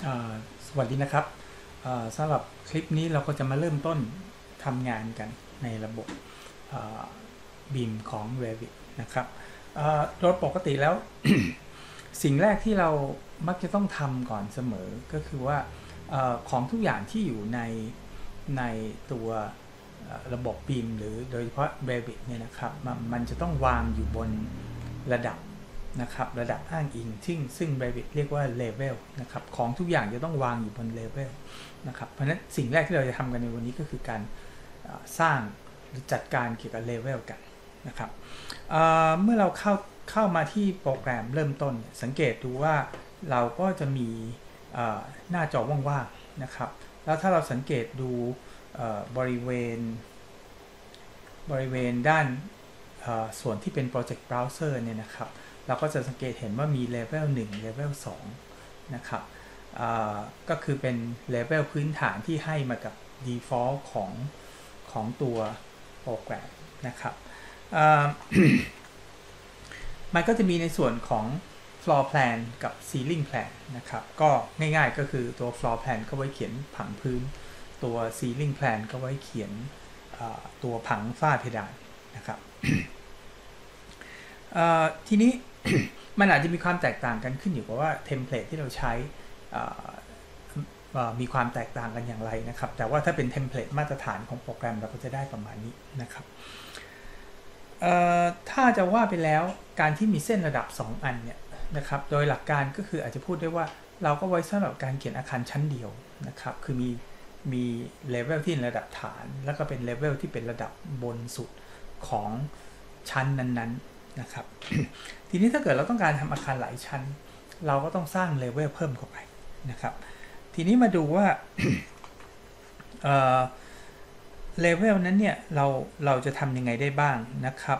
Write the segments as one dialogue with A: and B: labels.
A: สวัสดีนะครับสำหรับคลิปนี้เราก็จะมาเริ่มต้นทำงานกันในระบบบีมของ Revit นะครับโดยปกติแล้ว สิ่งแรกที่เรามักจะต้องทำก่อนเสมอก็คือว่าของทุกอย่างที่อยู่ในตัวระบบบีมหรือโดยเฉพาะ Revit เนี่ยนะครับมันจะต้องวางอยู่บนระดับนะครับระดับอ้างอิงซึ่ง Revit เรียกว่า level นะครับของทุกอย่างจะต้องวางอยู่บน level นะครับเพราะฉะนั้นสิ่งแรกที่เราจะทำกันในวันนี้ก็คือการสร้างหรือจัดการเกี่ยวกับ level กันนะครับเมื่อเราเข้ามาที่โปรแกรมเริ่มต้นสังเกตดูว่าเราก็จะมีหน้าจอว่างๆนะครับแล้วถ้าเราสังเกตดูบริเวณด้านส่วนที่เป็น Project Browser เนี่ยนะครับเราก็จะสังเกตเห็นว่ามี Level 1 Level 2 นะครับก็คือเป็น Level พื้นฐานที่ให้มากับ Default ของตัวโปรแกรมนะครับมันก็จะมีในส่วนของ floor plan กับ ceiling plan นะครับก็ง่ายๆก็คือตัว floor plan ก็ไว้เขียนผังพื้นตัว ceiling plan ก็ไว้เขียนตัวผังฝ้าเพดานนะครับทีนี้ มันอาจจะมีความแตกต่างกันขึ้นอยู่กับว่าเทมเพลตที่เราใช้มีความแตกต่างกันอย่างไรนะครับแต่ว่าถ้าเป็นเทมเพลตมาตรฐานของโปรแกรมเราก็จะได้ประมาณนี้นะครับถ้าจะว่าไปแล้วการที่มีเส้นระดับ2อันเนี่ยนะครับโดยหลักการก็คืออาจจะพูดได้ว่าเราก็ไว้สำหรับการเขียนอาคารชั้นเดียวนะครับคือมีเลเวลที่ระดับฐานแล้วก็เป็นเลเวลที่เป็นระดับบนสุดของชั้นนั้นๆนะครับ ทีนี้ถ้าเกิดเราต้องการทำอาคารหลายชั้นเราก็ต้องสร้างเลเวลเพิ่มเข้าไปนะครับทีนี้มาดูว่าเลเวลนั้นเนี่ยเราจะทำยังไงได้บ้างนะครับ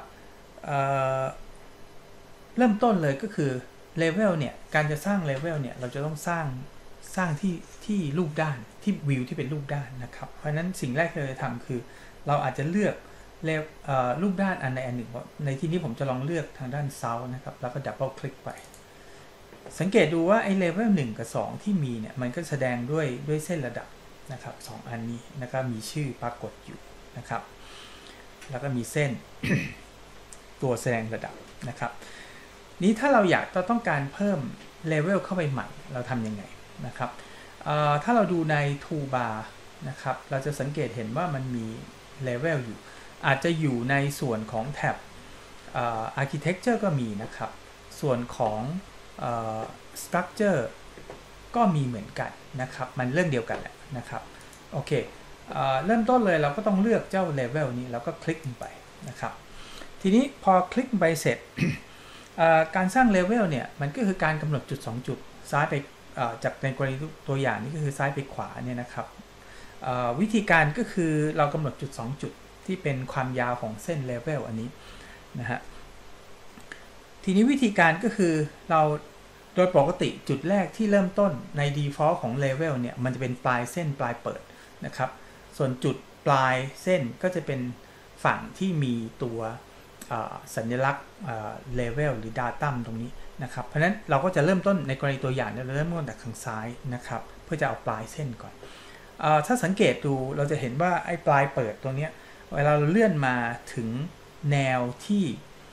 A: เริ่มต้นเลยก็คือเลเวลเนี่ยการจะสร้างเลเวลเนี่ยเราจะต้องสร้างที่รูปด้านที่วิวที่เป็นรูปด้านนะครับเพราะฉะนั้นสิ่งแรกที่เราจะทำคือเราอาจจะเลือกรูปด้านอันใดอันหนึ่งในที่นี้ผมจะลองเลือกทางด้านเซาท์นะครับแล้วก็ดับเบิลคลิกไปสังเกตดูว่าไอ้เลเวล1กับ2ที่มีเนี่ยมันก็แสดงด้วยเส้นระดับนะครับ2อันนี้นะครับมีชื่อปรากฏอยู่นะครับแล้วก็มีเส้น ตัวแสดงระดับนะครับนี้ถ้าเราอยากต้องการเพิ่มเลเวลเข้าไปใหม่เราทำยังไงนะครับถ้าเราดูใน Toolbar นะครับเราจะสังเกตเห็นว่ามันมีเลเวลอยู่อาจจะอยู่ในส่วนของแท็บArchitecture ก็มีนะครับส่วนของstructure ก็มีเหมือนกันนะครับมันเรื่องเดียวกันแหละนะครับโอเคเริ่มต้นเลยเราก็ต้องเลือกเจ้า level นี้แล้วก็คลิกลงไปนะครับทีนี้พอคลิกไปเสร็จ การสร้าง level เนี่ยมันก็คือการกำหนดจุด2จุดซ้ายไปจากในกรณีตัวอย่างนี้ก็คือซ้ายไปขวาเนี่ยนะครับวิธีการก็คือเรากำหนดจุด2จุดที่เป็นความยาวของเส้น level อันนี้นะฮะทีนี้วิธีการก็คือเราโดยปกติจุดแรกที่เริ่มต้นใน default ของ level เนี่ยมันจะเป็นปลายเส้นปลายเปิดนะครับส่วนจุดปลายเส้นก็จะเป็นฝั่งที่มีตัวสัญลักษณ์level หรือ datum ตรงนี้นะครับเพราะฉะนั้นเราก็จะเริ่มต้นในกรณีตัวอย่างเราเริ่มต้นจากทางซ้ายนะครับเพื่อจะเอาปลายเส้นก่อนถ้าสังเกตดูเราจะเห็นว่าไอ้ปลายเปิดตัวนี้เวลาเราเลื่อนมาถึงแนวที่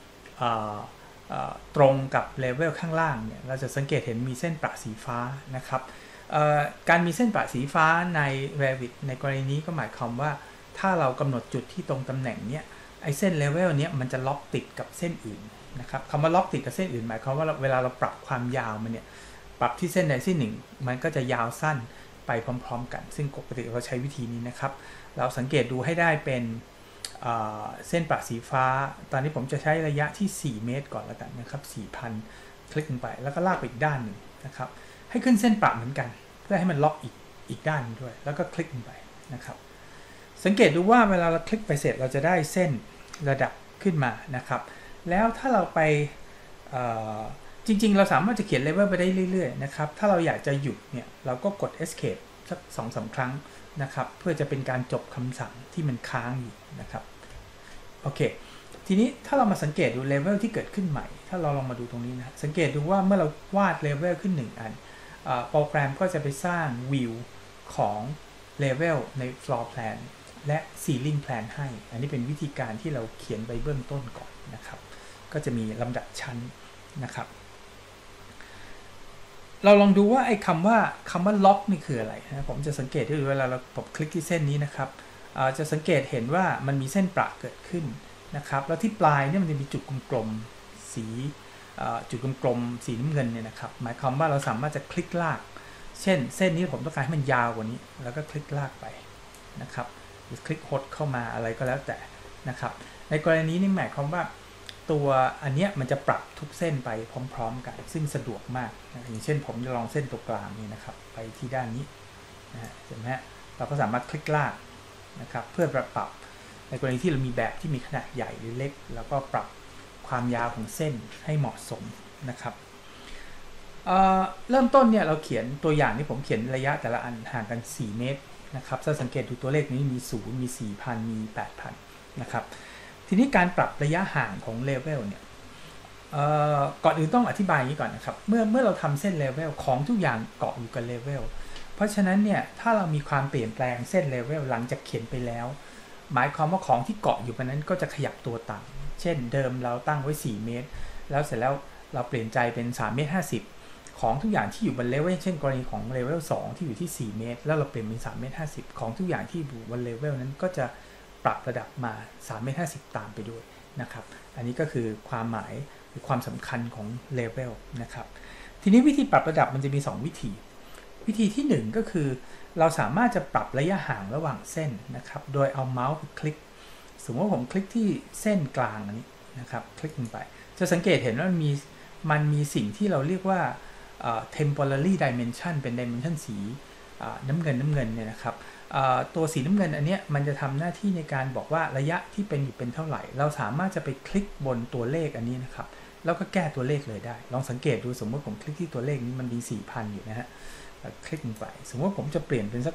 A: ตรงกับเลเวลข้างล่างเนี่ยเราจะสังเกตเห็นมีเส้นประสีฟ้านะครับการมีเส้นประสีฟ้าใน Revit ในกรณีนี้ก็หมายความว่าถ้าเรากำหนดจุดที่ตรงตำแหน่งเนี้ยไอ้เส้นเลเวลเนี้ยมันจะล็อกติดกับเส้นอื่นนะครับคำว่าล็อกติดกับเส้นอื่นหมายความว่าเวลาเราปรับความยาวมันเนี่ยปรับที่เส้นใดเส้นหนึ่งมันก็จะยาวสั้นไปพร้อมๆกันซึ่งปกติเราใช้วิธีนี้นะครับเราสังเกตดูให้ได้เป็นเส้นประสีฟ้าตอนนี้ผมจะใช้ระยะที่4เมตรก่อนแล้วกันนะครับ 4,000 คลิกลงไปแล้วก็ลากไปอีกด้านหนึ่งนะครับให้ขึ้นเส้นประเหมือนกันเพื่อให้มันล็อกอีกด้านด้วยแล้วก็คลิกลงไปนะครับสังเกตดูว่าเวลาเราคลิกไปเสร็จเราจะได้เส้นระดับขึ้นมานะครับแล้วถ้าเราไปจริงๆเราสามารถจะเขียนเลเวลไปได้เรื่อยๆนะครับถ้าเราอยากจะหยุดเนี่ยเราก็กด escape สัก 2-3 ครั้งนะครับเพื่อจะเป็นการจบคำสั่งที่มันค้างอยู่นะครับโอเคทีนี้ถ้าเรามาสังเกตดูเลเวลที่เกิดขึ้นใหม่ถ้าเราลองมาดูตรงนี้นะสังเกตดูว่าเมื่อเราวาดเลเวลขึ้น1อันโปรแกรมก็จะไปสร้างวิวของ level ใน floor plan และ ceiling plan ให้อันนี้เป็นวิธีการที่เราเขียนไปเบื้องต้นก่อนนะครับก็จะมีลำดับชั้นนะครับเราลองดูว่าไอ้คำว่าล็อกนี่คืออะไรนะผมจะสังเกตที่เวลาผมคลิกที่เส้นนี้นะครับจะสังเกตเห็นว่ามันมีเส้นประเกิดขึ้นนะครับแล้วที่ปลายเนี่ยมันจะมีจุดกลมๆสีจุดกลมๆสีน้ำเงินเนี่ยนะครับหมายความว่าเราสามารถจะคลิกลากเช่นเส้นนี้ผมต้องการให้มันยาวกว่านี้แล้วก็คลิกลากไปนะครับหรือคลิกฮดเข้ามาอะไรก็แล้วแต่นะครับในกรณีนี้หมายความว่าตัวอันเนี้ยมันจะปรับทุกเส้นไปพร้อมๆกันซึ่งสะดวกมากนะอย่างเช่นผมจะลองเส้นตัวกลางนี่นะครับไปที่ด้านนี้นะเห็นไหมเราก็สามารถคลิกลากนะครับเพื่อปรับในกรณีที่เรามีแบบที่มีขนาดใหญ่หรือเล็กแล้วก็ปรับความยาวของเส้นให้เหมาะสมนะครับเริ่มต้นเนี่ยเราเขียนตัวอย่างที่ผมเขียนระยะแต่ละอันห่างกัน4เมตรนะครับถ้าสังเกตดูตัวเลขนี้มี0มี 4,000 มี 8,000 นะครับทีนี้การปรับระยะห่างของเลเวลเนี่ยก่อนอื่นต้องอธิบายอย่างนี้ก่อนนะครับเมื่อเราทำเส้นเลเวลของทุกอย่างเกาะอยู่กับเลเวลเพราะฉะนั้นเนี่ยถ้าเรามีความเปลี่ยนแปลงเส้นเลเวลหลังจากเขียนไปแล้วหมายความว่าของที่เกาะอยู่บนนั้นก็จะขยับตัวตามเช่นเดิมเราตั้งไว้4เมตรแล้วเสร็จแล้วเราเปลี่ยนใจเป็น3เมตร50ของทุกอย่างที่อยู่บนเลเวลเช่นกรณีของเลเวล2ที่อยู่ที่4เมตรแล้วเราเปลี่ยนเป็น3เมตร50ของทุกอย่างที่อยู่บนเลเวลนั้นก็จะปรับระดับมา3เมตร50ตามไปด้วยนะครับอันนี้ก็คือความหมายหรือความสำคัญของเลเวลนะครับทีนี้วิธีปรับระดับมันจะมี2วิธีที่1ก็คือเราสามารถจะปรับระยะห่างระหว่างเส้นนะครับโดยเอาเมาส์คลิกสมมติว่าผมคลิกที่เส้นกลางอันนี้นะครับคลิกลงไปจะสังเกตเห็นว่ามันมีสิ่งที่เราเรียกว่าtemporary dimension เป็น dimension สีน้ำเงินเนี่ยนะครับตัวสีน้ำเงินอันนี้มันจะทำหน้าที่ในการบอกว่าระยะที่เป็นอยู่เป็นเท่าไหร่เราสามารถจะไปคลิกบนตัวเลขอันนี้นะครับแล้วก็แก้ตัวเลขเลยได้ลองสังเกตดูสมมติผมคลิกที่ตัวเลขนี้มันมี 4,000 อยู่นะฮะคลิกลงไปสมมติผมจะเปลี่ยนเป็นสัก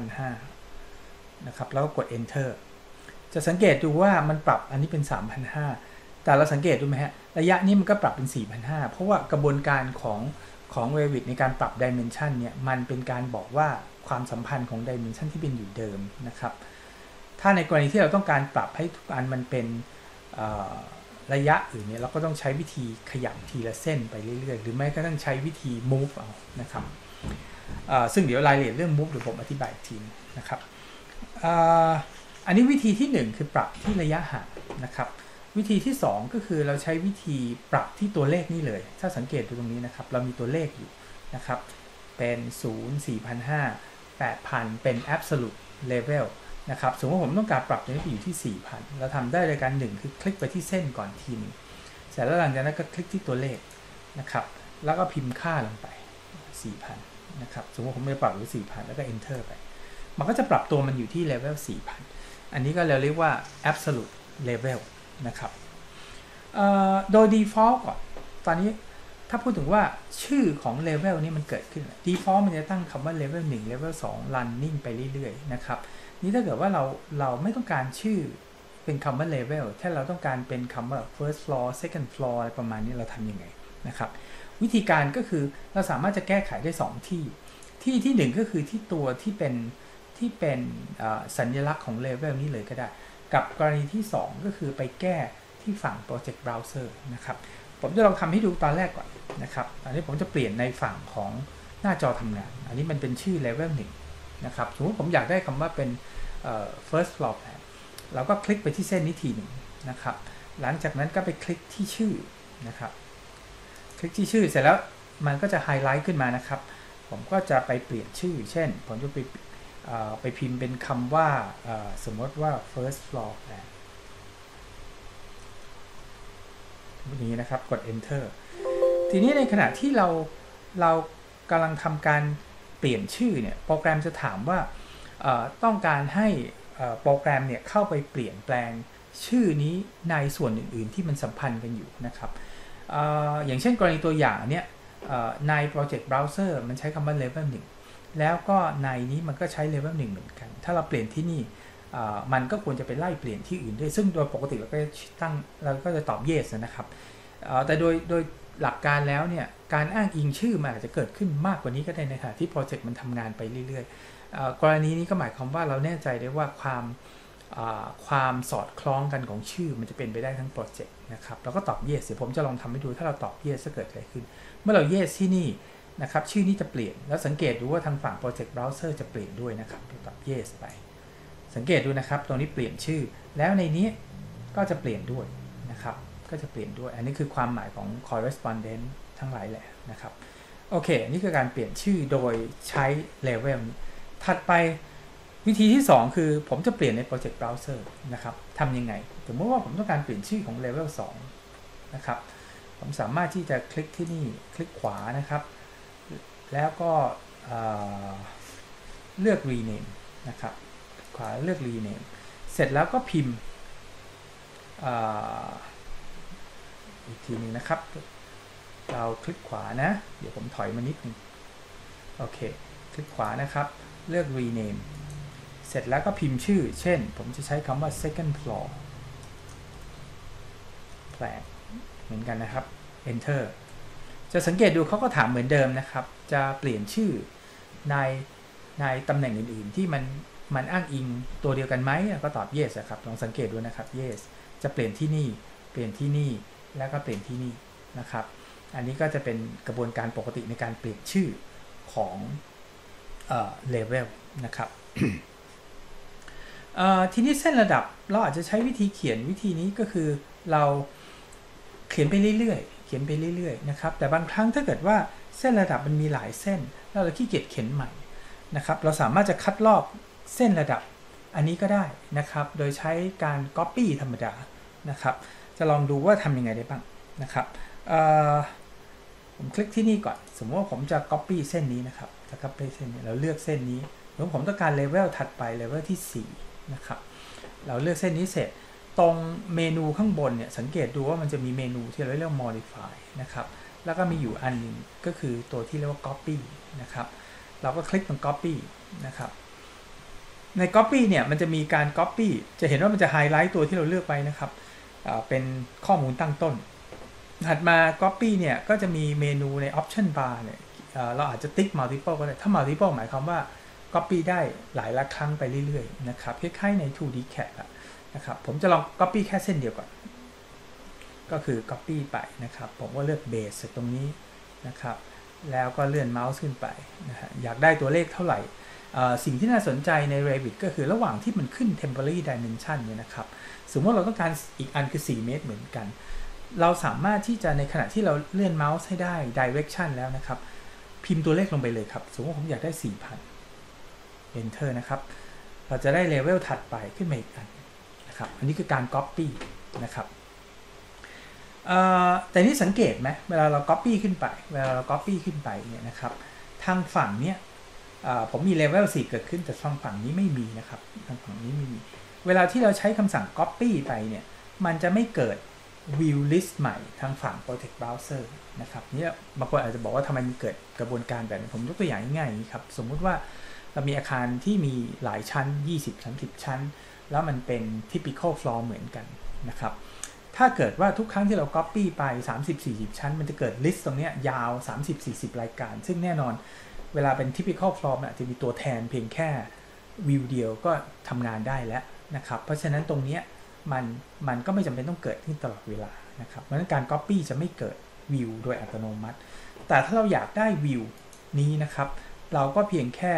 A: 3,500 นะครับแล้วก็กด enter จะสังเกตดูว่ามันปรับอันนี้เป็น 3,500 แต่เราสังเกตดูไหมฮะระยะนี้มันก็ปรับเป็น 4,500 เพราะว่ากระบวนการของ Revit ในการปรับ Dimension เนี่ยมันเป็นการบอกว่าความสัมพันธ์ของ Dimension ที่เป็นอยู่เดิมนะครับถ้าในกรณีที่เราต้องการปรับให้ทุกอันมันเป็นระยะอื่นเนี่ยเราก็ต้องใช้วิธีขยับทีละเส้นไปเรื่อยๆหรือไม่ก็ต้องใช้วิธี move เอานะครับซึ่งเดี๋ยวรายละเอียดเรื่อง move เดี๋ยวผมอธิบายอีกทีนะครับอันนี้วิธีที่1คือปรับที่ระยะห่างนะครับวิธีที่2ก็คือเราใช้วิธีปรับที่ตัวเลขนี่เลยถ้าสังเกตดูตรงนี้นะครับเรามีตัวเลขอยู่นะครับเป็น0 4,500 8,000 เป็น absolute level นะครับสมมติผมต้องการปรับตัวนี้ไปอยู่ที่ 4,000 เราทำได้โดยการ1คือคลิกไปที่เส้นก่อนทีนึงเสร็จแล้วหลังจากนั้นก็คลิกที่ตัวเลขนะครับแล้วก็พิมพ์ค่าลงไป 4,000 นะครับสมมติผมจะปรับอยู่ 4,000 แล้วก็ enter ไปมันก็จะปรับตัวมันอยู่ที่ level 4,000 อันนี้ก็เราเรียกว่า absolute levelนะครับโดย default ก่อนตอนนี้ถ้าพูดถึงว่าชื่อของ level นี้มันเกิดขึ้น default มันจะตั้งคำว่า level 1 level 2 running ไปเรื่อยๆนะครับนี่ถ้าเกิดว่าเราไม่ต้องการชื่อเป็นคำว่า level ถ้าเราต้องการเป็นคำว่า first floor second floor อะไรประมาณนี้เราทำยังไงนะครับวิธีการก็คือเราสามารถจะแก้ไขได้2ที่1ก็คือที่ตัวที่เป็นสัญลักษณ์ของ level นี้เลยก็ได้กับกรณีที่2ก็คือไปแก้ที่ฝั่ง Project Browser นะครับผมจะลองทำให้ดูตอนแรกก่อนนะครับตอนนี้ผมจะเปลี่ยนในฝั่งของหน้าจอทำงานอันนี้มันเป็นชื่อ level 1นะครับสมมติผมอยากได้คำว่าเป็นfirst floor plan เราก็คลิกไปที่เส้นนี้ทีหนึ่งนะครับหลังจากนั้นก็ไปคลิกที่ชื่อนะครับคลิกที่ชื่อเสร็จแล้วมันก็จะไฮไลท์ขึ้นมานะครับผมก็จะไปเปลี่ยนชื่อเช่นผมจะไปพิมพ์เป็นคำว่าสมมติว่า first floor plan นี้นะครับกด enter ทีนี้ในขณะที่เรากำลังทำการเปลี่ยนชื่อเนี่ยโปรแกรมจะถามว่าต้องการให้โปรแกรมเนี่ยเข้าไปเปลี่ยนแปลงชื่อนี้ในส่วนอื่นๆที่มันสัมพันธ์กันอยู่นะครับอย่างเช่นกรณีตัวอย่างเนี่ยใน Project Browser มันใช้คำว่า level 1แล้วก็ในนี้มันก็ใช้ level 1เหมือนกันถ้าเราเปลี่ยนที่นี่มันก็ควรจะไปไล่เปลี่ยนที่อื่นด้วยซึ่งโดยปกติเราก็จะตอบ yes นะครับแต่โดยหลักการแล้วเนี่ยการอ้างอิงชื่อมันอาจจะเกิดขึ้นมากกว่านี้ก็ได้ในขณะที่โปรเจกต์มันทำงานไปเรื่อยๆกรณีนี้ก็หมายความว่าเราแน่ใจได้ว่าความสอดคล้องกันของชื่อมันจะเป็นไปได้ทั้งโปรเจกต์นะครับเราก็ตอบ yes เดี๋ยวผมจะลองทำให้ดูถ้าเราตอบ yes จะเกิดอะไรขึ้นเมื่อเรา yes ที่นี่นะครับชื่อนี้จะเปลี่ยนแล้วสังเกตดูว่าทางฝั่ง Project Browser จะเปลี่ยนด้วยนะครับตอบ yes ไปสังเกตดูนะครับตรงนี้เปลี่ยนชื่อแล้วในนี้ก็จะเปลี่ยนด้วยนะครับก็จะเปลี่ยนด้วยอันนี้คือความหมายของ correspondent ทั้งหลายแหละนะครับโอเคนี่คือการเปลี่ยนชื่อโดยใช้ level ถัดไปวิธีที่2คือผมจะเปลี่ยนใน Project Browser นะครับทำยังไงสมมติว่าผมต้องการเปลี่ยนชื่อของ level 2นะครับผมสามารถที่จะคลิกที่นี่คลิกขวานะครับแล้วก็เลือก rename นะครับขวาเลือก rename เสร็จแล้วก็พิมพ์อีกทีนึงนะครับเราคลิกขวานะเดี๋ยวผมถอยมานิดนึงโอเคคลิกขวานะครับเลือก rename เสร็จแล้วก็พิมพ์ชื่อเช่นผมจะใช้คำว่า second floor plan เหมือนกันนะครับ enter จะสังเกตดูเขาก็ถามเหมือนเดิมนะครับจะเปลี่ยนชื่อในตำแหน่งอื่นๆที่มันอ้างอิงตัวเดียวกันไหมก็ตอบ yes ครับลองสังเกตดูนะครับ yes จะเปลี่ยนที่นี่เปลี่ยนที่นี่แล้วก็เปลี่ยนที่นี่นะครับอันนี้ก็จะเป็นกระบวนการปกติในการเปลี่ยนชื่อของlevel นะครับ ทีนี้เส้นระดับเราอาจจะใช้วิธีเขียนวิธีนี้ก็คือเราเขียนไปเรื่อยๆนะครับแต่บางครั้งถ้าเกิดว่าเส้นระดับมันมีหลายเส้นแล้วเราขี้เกียจเขียนใหม่นะครับเราสามารถจะคัดลอกเส้นระดับอันนี้ก็ได้นะครับโดยใช้การ copy ธรรมดานะครับจะลองดูว่าทำยังไงได้บ้างนะครับผมคลิกที่นี่ก่อนสมมติว่าผมจะ copy เส้นนี้นะครับจะ copy เส้นนี้เราเลือกเส้นนี้แล้วผมต้องการ level ถัดไป level ที่4นะครับเราเลือกเส้นนี้เสร็จตรงเมนูข้างบนเนี่ยสังเกตดูว่ามันจะมีเมนูที่เราเรียก modify นะครับแล้วก็มีอยู่อันนึงก็คือตัวที่เรียกว่า copy นะครับเราก็คลิกตรง copy นะครับใน copy เนี่ยมันจะมีการ copy จะเห็นว่ามันจะไฮไลท์ตัวที่เราเลือกไปนะครับเป็นข้อมูลตั้งต้นถัดมา copy เนี่ยก็จะมีเมนูใน option bar เนี่ยเราอาจจะติ๊ก multiple ก็ได้ถ้า multiple หมายความว่า copy ได้หลายครั้งไปเรื่อยๆนะครับคล้ายๆใน 2D CAD นะครับผมจะลอง copy แค่เส้นเดียวก่อนก็คือ copy ไปนะครับผมก็เลือก base ตรงนี้นะครับแล้วก็เลื่อนเมาส์ขึ้นไปนะฮะอยากได้ตัวเลขเท่าไหร่สิ่งที่น่าสนใจใน Revit ก็คือระหว่างที่มันขึ้น temporary dimension เนี่ยนะครับสมมติเราต้องการอีกอันคือ4 เมตรเหมือนกันเราสามารถที่จะในขณะที่เราเลื่อนเมาส์ให้ได้ direction แล้วนะครับพิมพ์ตัวเลขลงไปเลยครับสมมติว่าผมอยากได้ 4,000 enter นะครับเราจะได้ level ถัดไปขึ้นมาอีกอันนะครับอันนี้คือการ copy นะครับแต่นี่สังเกตไหมเวลาเรา copy ขึ้นไปเนี่ยนะครับทางฝั่งเนี้ยผมมี level 4เกิดขึ้นแต่ทางฝั่งนี้ไม่มีนะครับทางฝั่งนี้ไม่มีเวลาที่เราใช้คำสั่ง copy ไปเนี่ยมันจะไม่เกิด view list ใหม่ทางฝั่ง Project Browser นะครับเนี่ยบางคนอาจจะบอกว่าทำไมมันเกิดกระบวนการแบบนี้ผมยกตัวอย่างง่ายๆครับสมมุติว่าเรามีอาคารที่มีหลายชั้น 20-30 ชั้นแล้วมันเป็น typical floor เหมือนกันนะครับถ้าเกิดว่าทุกครั้งที่เรา copy ไป 30-40 ชั้นมันจะเกิด list ตรงนี้ยาว 30-40 รายการซึ่งแน่นอนเวลาเป็น typical floor อาจจะมีตัวแทนเพียงแค่วิวเดียวก็ทำงานได้แล้วนะครับเพราะฉะนั้นตรงนี้มันก็ไม่จำเป็นต้องเกิดขึ้นตลอดเวลานะครับเพราะฉะนั้นการ copy จะไม่เกิดวิวโดยอัตโนมัติแต่ถ้าเราอยากได้วิวนี้นะครับเราก็เพียงแค่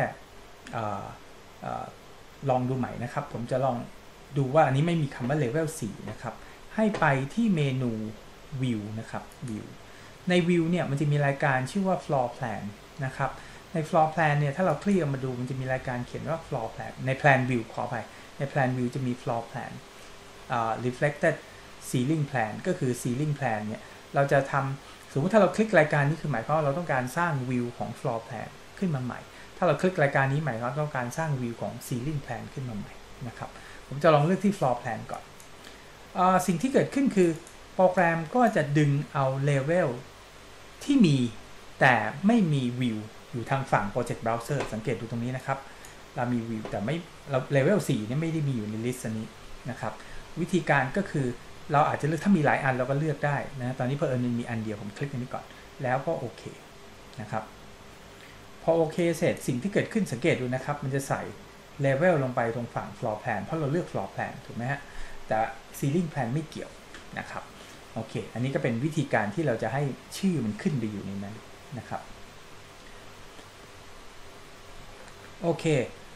A: ลองดูใหม่นะครับผมจะลองดูว่าอันนี้ไม่มีคำว่า level 4นะครับให้ไปที่เมนู view นะครับ view ใน view เนี่ยมันจะมีรายการชื่อว่า floor plan นะครับใน floor plan เนี่ยถ้าเราคลิกมาดูมันจะมีรายการเขียนว่า floor plan ใน plan view ขอไปใน plan view จะมี floor plan reflected ceiling plan ก็คือ ceiling plan เนี่ยเราจะทำสมมติถ้าเราคลิกรายการนี้คือหมายความว่าเราต้องการสร้างวิวของ floor plan ขึ้นมาใหม่ถ้าเราคลิกรายการนี้หมายความว่าต้องการสร้างวิวของ ceiling plan ขึ้นมาใหม่นะครับผมจะลองเลือกที่ floor plan ก่อนสิ่งที่เกิดขึ้นคือโปรแกรมก็จะดึงเอา level ที่มีแต่ไม่มีวิวอยู่ทางฝั่ง Project Browser สังเกตดูตรงนี้นะครับเรามีวิวแต่ไม่เรา level 4เนี่ยไม่ได้มีอยู่ในลิสต์นี้นะครับวิธีการก็คือเราอาจจะเลือกถ้ามีหลายอันเราก็เลือกได้นะตอนนี้เพิ่มมันมีอันเดียวผมคลิกอันนี้ก่อนแล้วก็โอเคนะครับพอโอเคเสร็จสิ่งที่เกิดขึ้นสังเกตดูนะครับมันจะใส่เลเวลลงไปตรงฝั่ง floor plan เพราะเราเลือก floor plan ถูกไหมฮะแต่ ceiling plan ไม่เกี่ยวนะครับโอเคอันนี้ก็เป็นวิธีการที่เราจะให้ชื่อมันขึ้นไปอยู่ในนั้นนะครับโอเค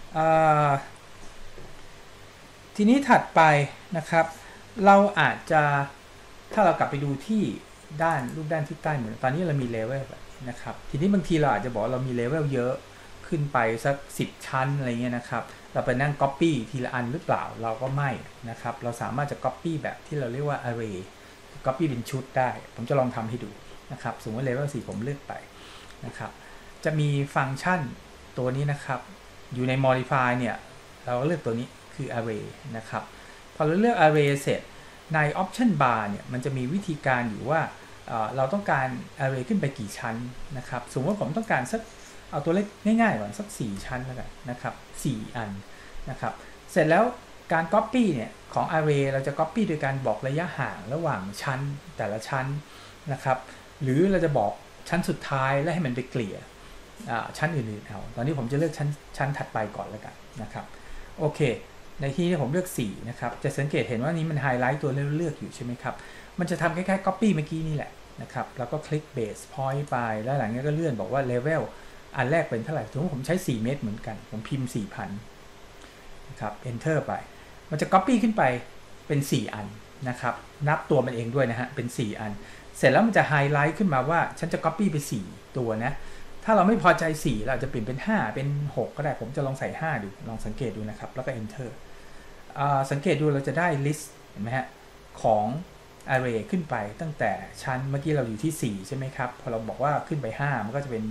A: ทีนี้ถัดไปนะครับเราอาจจะถ้าเรากลับไปดูที่รูปด้านที่ใต้เหมือนตอนนี้เรามีเลเวลนะครับทีนี้บางทีเราอาจจะบอกเรามีเลเวลเยอะขึ้นไปสัก10ชั้นอะไรเงี้ยนะครับเราไปนั่ง Copy ทีละอันหรือเปล่าเราก็ไม่นะครับเราสามารถจะ Copy แบบที่เราเรียกว่า Array Copy เป็นชุดได้ผมจะลองทำให้ดูนะครับสมมติเลเวล4ผมเลือกไปนะครับจะมีฟังก์ชันตัวนี้นะครับอยู่ใน Modify เนี่ยเราก็เลือกตัวนี้คือ Array นะครับพอเราเลือก Array เสร็จใน Option Bar เนี่ยมันจะมีวิธีการอยู่ว่าเราต้องการ Array ขึ้นไปกี่ชั้นนะครับสมมติว่าผมต้องการสักเอาตัวเลขง่ายๆก่อนสัก4ชั้นแล้วกันนะครับ4อันนะครับเสร็จแล้วการ Copy เนี่ยของ Array เราจะ Copy โดยการบอกระยะห่างระหว่างชั้นแต่ละชั้นนะครับหรือเราจะบอกชั้นสุดท้ายแล้วให้มันไปเกลี่ยชั้นอื่นๆเอาตอนนี้ผมจะเลือกชั้นถัดไปก่อนแล้วกันนะครับโอเคในที่นี้ผมเลือก4นะครับจะสังเกตเห็นว่านี้มันไฮไลท์ตัวเลือกอยู่ใช่ไหมครับมันจะทำคล้ายๆ Copy เมื่อกี้นี่แหละนะครับแล้วก็คลิก Base Point ไปแล้วหลังนี้ก็เลื่อนบอกว่า Level อันแรกเป็นเท่าไหร่ถึงผมใช้4เมตรเหมือนกันผมพิมพ์ 4,000 นะครับ Enter ไปมันจะ Copy ขึ้นไปเป็น4อันนะครับนับตัวมันเองด้วยนะฮะเป็น4อันเสร็จแล้วมันจะไฮไลท์ขึ้นมาว่าฉันจะ Copy ไป4ตัวนะถ้าเราไม่พอใจ4เราจะเปลี่ยนเป็น5เป็น6ก็ได้ผมจะลองใส่5ดูลองสังเกตดูนะครับแล้วก็ Enter สังเกตดูเราจะได้ list เห็นไหมฮะของ array ขึ้นไปตั้งแต่ชั้นเมื่อกี้เราอยู่ที่4ใช่ไหมครับพอเราบอกว่าขึ้นไป5มันก็จะเป็น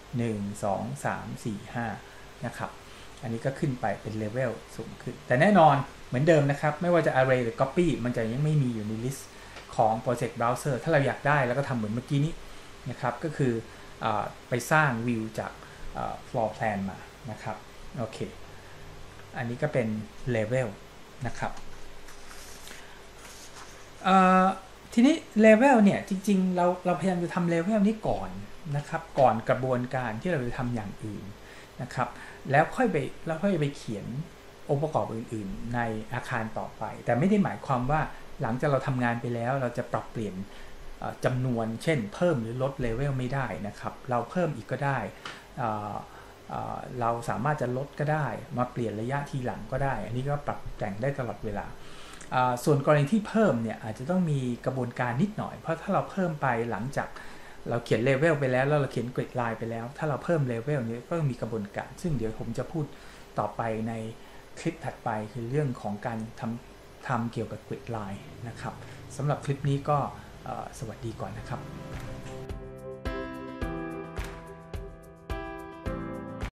A: 1 2 3 4 5นะครับอันนี้ก็ขึ้นไปเป็นเลเวลสูงขึ้นแต่แน่นอนเหมือนเดิมนะครับไม่ว่าจะ array หรือ copy มันจะยังไม่มีอยู่ใน list ของ project browser ถ้าเราอยากได้แล้วก็ทำเหมือนเมื่อกี้นี้นะครับก็คือไปสร้างวิวจาก floor plan มานะครับโอเคอันนี้ก็เป็น level นะครับทีนี้ level เนี่ยจริงๆเราพยายามจะทำ level นี้ก่อนนะครับก่อนกระบวนการที่เราจะทำอย่างอื่นนะครับแล้วค่อยไปเขียนองค์ประกอบอื่นๆในอาคารต่อไปแต่ไม่ได้หมายความว่าหลังจากเราทำงานไปแล้วเราจะปรับเปลี่ยนจำนวนเช่นเพิ่มหรือลดเลเวลไม่ได้นะครับเราเพิ่มอีกก็ได้เราสามารถจะลดก็ได้มาเปลี่ยนระยะทีหลังก็ได้อันนี้ก็ปรับแต่งได้ตลอดเวลาส่วนกรณีที่เพิ่มเนี่ยอาจจะต้องมีกระบวนการนิดหน่อยเพราะถ้าเราเพิ่มไปหลังจากเราเขียนเลเวลไปแล้วเราเขียนกริดไลน์ไปแล้วถ้าเราเพิ่มเลเวลนี้ก็มีกระบวนการซึ่งเดี๋ยวผมจะพูดต่อไปในคลิปถัดไปคือเรื่องของการทำเกี่ยวกับกริดไลน์นะครับสำหรับคลิปนี้ก็สวัสดีก่อนนะครับ